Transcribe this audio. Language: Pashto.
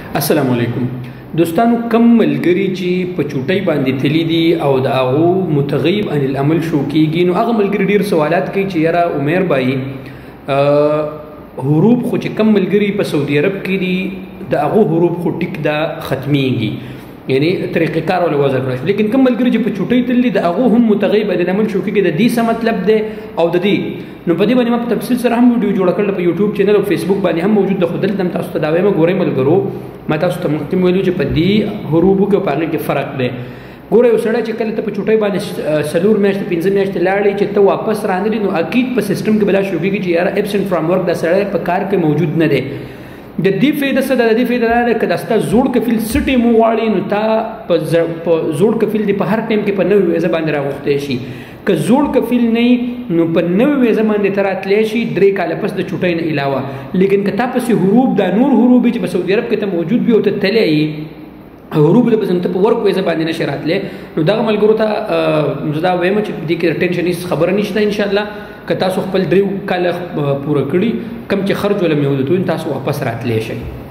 السلام علیکم دوستانو، کم ملګري چې په چوټۍ باندې تللی دي او د هغو متغیب عن العمل شو کېږي، نو هغه ملګري ډېر سوالات کوي چې یاره عمیر بھائی حروب خو چې کم ملګري په سعودي عرب کې دي د هغو حروب خو ټیک دا ختمیږي، یعنی طریقې کار ولا وضع کړی، لیکن کم ملګري چې په چوټۍ تللی د هغو هم متغیب عن العمل شو کېږي. د دې څه مطلب دی او د دې نو په دې باندې ما په تفصیل سره هم ویډیو جوړه کړل، په یوټیوب چینل او فیسبوک باندې هم موجود ده. خو دلته هم تاسو ته دا وایم ګورئ ملګرو، ما تاسو ته مخکې ویلو چې په دې حروبو کې په هغې کې فرق دی. ګوره یو سړی چې کله ته په چوټۍ باندې 4 میاشتې 5 میاشتې لاړې چې ته واپس رانغلې، نو اکید په سیسټم کې به دا شو کېږي چې یاره ایبسنټ فرام ورک دا سړی په کار کې موجود نه دی. د دې فایده څه ده؟ د دې فایده دا ده که دا ستا زوړ کفیل څه ټیم وغواړي، نو تا په زوړ کفیل دې په هر ټیم کې په نوې ویزه باندې راغوښتی شي. که زوړ کفیل نه وي نو په نوې ویزه باندې ته راتلی شي 3 کاله پس د چوټۍ نه علاوه. لیکن که تا پسې حروب دا نور حروب چې په سعودي عرب کې ته موجود وي او ته تللی یې حروب له پسې ته په ورک ویزه باندې نشي راتلی، نو دغه ملګرو ته زه دا وایم چې دې کې ټینشن هېڅ خبره نشته. انشاءالله که تاسو خپل 3 کاله پوره کړي، کم چې خرج ولا مې ودتون تاسو واپس راتلی شئ.